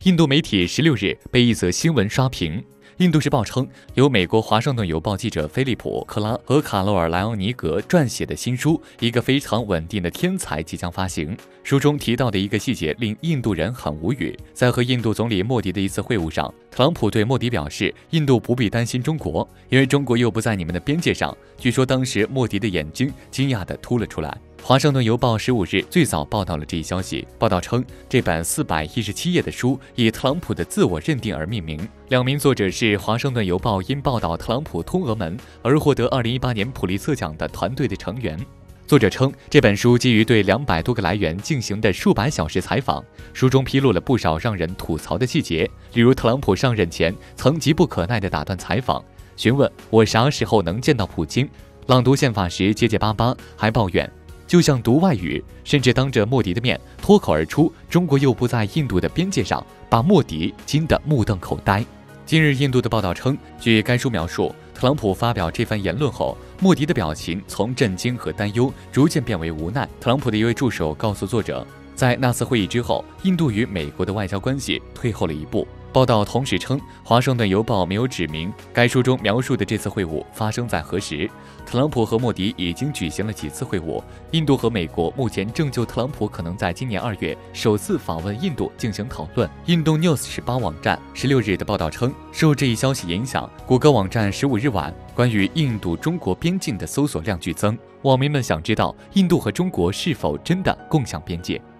印度媒体16日被一则新闻刷屏。印度时报称，由美国华盛顿邮报记者菲利普·克拉和卡罗尔·莱昂尼格撰写的新书《一个非常稳定的天才》即将发行。书中提到的一个细节令印度人很无语。在和印度总理莫迪的一次会晤上，特朗普对莫迪表示，印度不必担心中国，因为中国又不在你们的边界上。据说当时莫迪的眼睛惊讶地凸了出来。华盛顿邮报15日最早报道了这一消息。报道称，这本417页的书以特朗普的自我认定而命名。两名作者是华盛顿邮报因报道特朗普通俄门而获得2018年普利策奖的团队的成员。作者称，这本书基于对200多个来源进行的数百小时采访，书中披露了不少让人吐槽的细节，例如特朗普上任前曾急不可耐地打断采访，询问我啥时候能见到普京，朗读宪法时结结巴巴，还抱怨就像读外语，甚至当着莫迪的面脱口而出中国又不在印度的边界上，把莫迪惊得目瞪口呆。今日印度的报道称，据该书描述，特朗普发表这番言论后，莫迪的表情从震惊和担忧逐渐变为无奈。特朗普的一位助手告诉作者，在那次会议之后，印度与美国的外交关系退后了一步。报道同时称，华盛顿邮报没有指明该书中描述的这次会晤发生在何时。特朗普和莫迪已经举行了几次会晤，印度和美国目前正就特朗普可能在今年2月首次访问印度进行讨论。印度 News 18网站16日的报道称，受这一消息影响，谷歌网站15日晚关于印度中国边境的搜索量剧增，网民们想知道印度和中国是否真的共享边界。